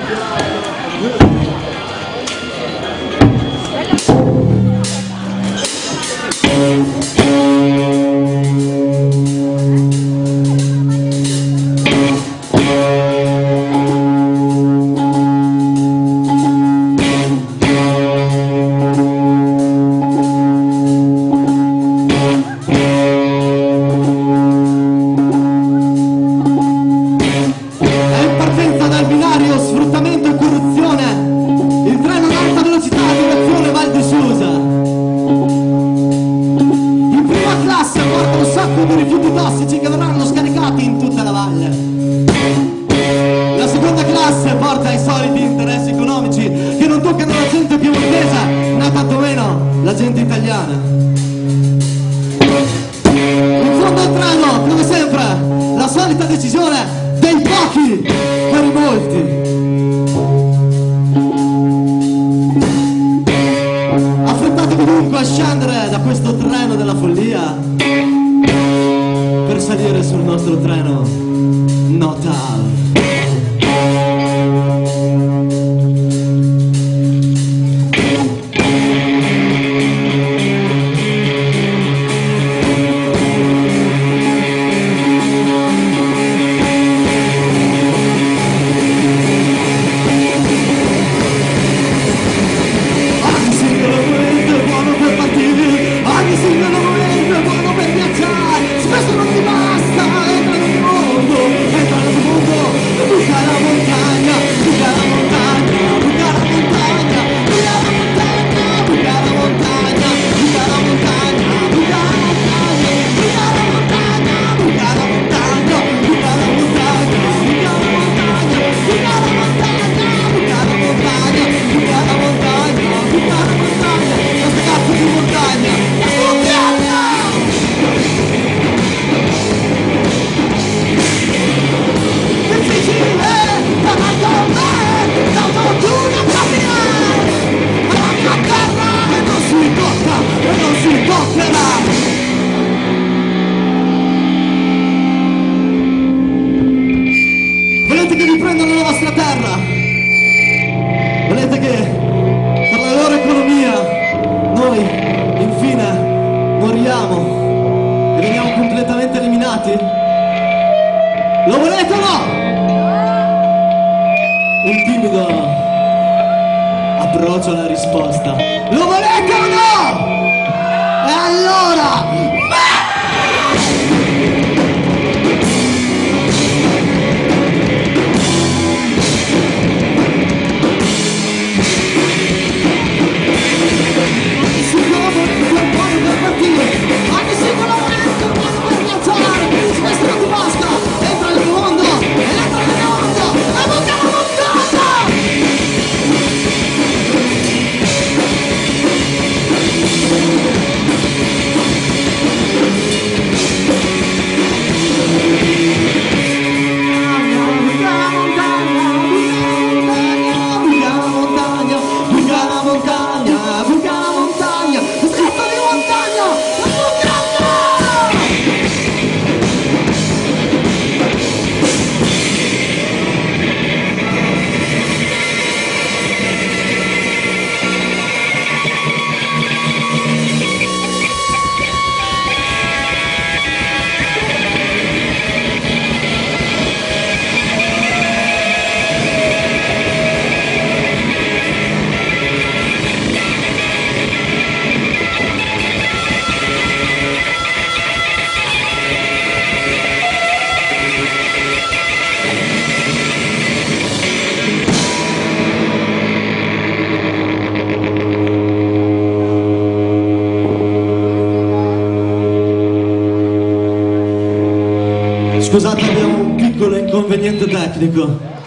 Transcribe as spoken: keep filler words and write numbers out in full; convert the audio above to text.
La gente italiana. In fondo al treno, come sempre, la solita decisione dei pochi per i molti. Affrettatevi dunque a scendere da questo treno della follia per salire sul nostro treno Notal. Volete che vi prendano la vostra terra? Volete che per la loro economia noi infine moriamo e veniamo completamente eliminati? Lo volete o no? Un timido approccio alla risposta. Lo volete o no? E allora... Scusate, abbiamo un piccolo inconveniente tecnico.